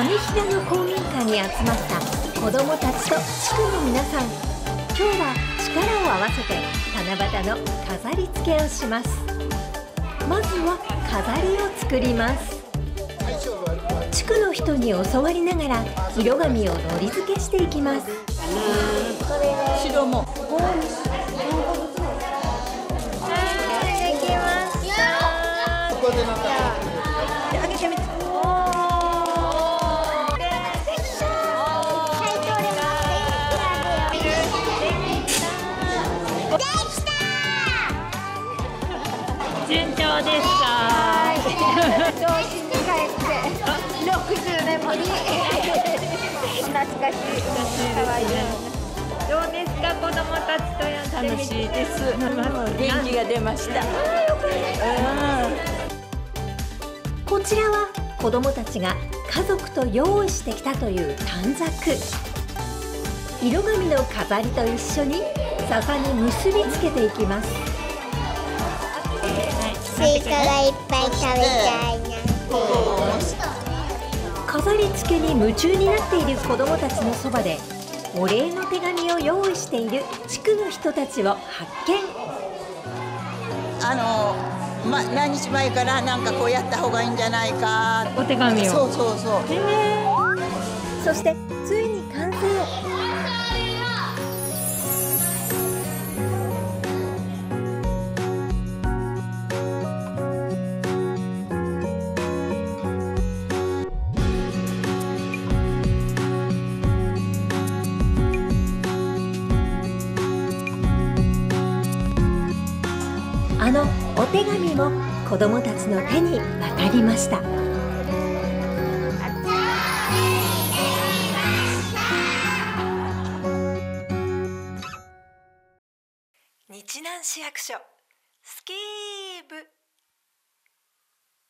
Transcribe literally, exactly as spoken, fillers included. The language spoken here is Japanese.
上平の公民館に集まった子どもたちと地区の皆さん、今日は力を合わせて七夕の飾り付けをします。まずは飾りを作ります。地区の人に教わりながら色紙をのり付けしていきます。 白も順調ですか？ 調子に帰ってろくじゅうねんぶり懐かしい可愛い。 どうですか、子供たちとやってみて。 楽しいです。元気が出ました。 こちらは子どもたちが家族と用意してきたという短冊。色紙の飾りと一緒に笹に結びつけていきます。 スイカがいっぱい食べたいな。 飾り付けに夢中になっている子どもたちのそばでお礼の手紙を用意している地区の人たちを発見。 あの、ま、何日前からなんかこうやった方がいいんじゃないか。 お手紙を。 そうそうそう。 そしてついに完成。あのお手紙も子どもたちの手に渡りました。日南市役所スキー部。